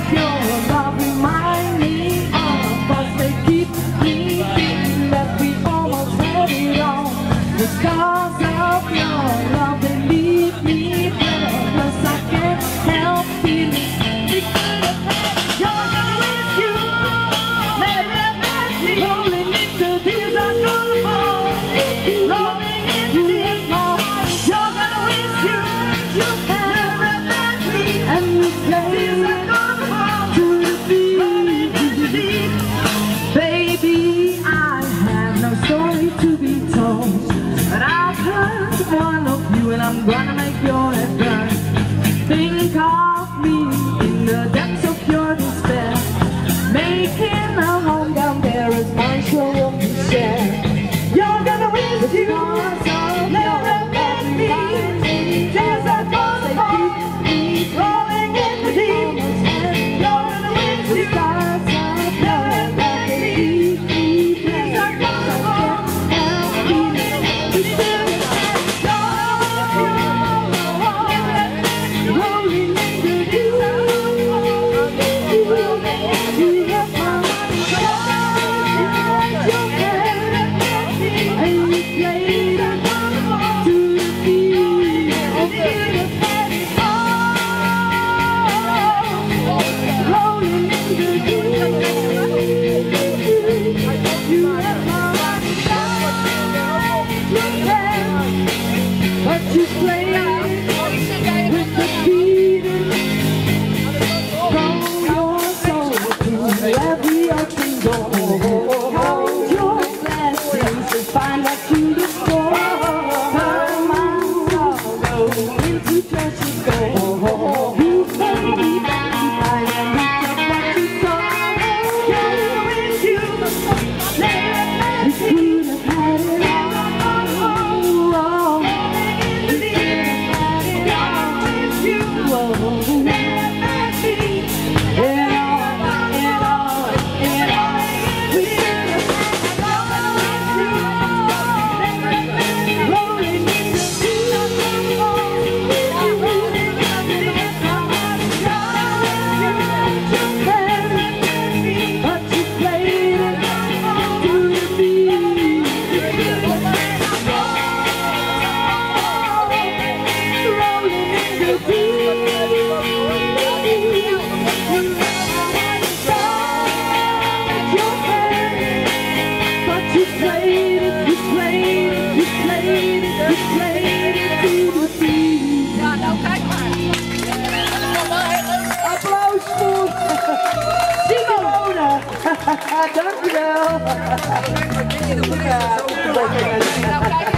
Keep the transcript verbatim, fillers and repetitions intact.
And I'm gonna make your head burn. Think of me in the depths of your despair. Making a home down there is my show won't be shared. You're gonna wish you never met me. Tears are gonna fall, rolling in the deep. You're gonna wish you never met me. Tears are gonna fall, but you play with the beating from your soul to every open door. Count your blessings and find out you destroy. Turn my sorrow into churches go. You can be back behind and look at what you saw. Can you wish you never met me? You could have had it all. Dankjewel.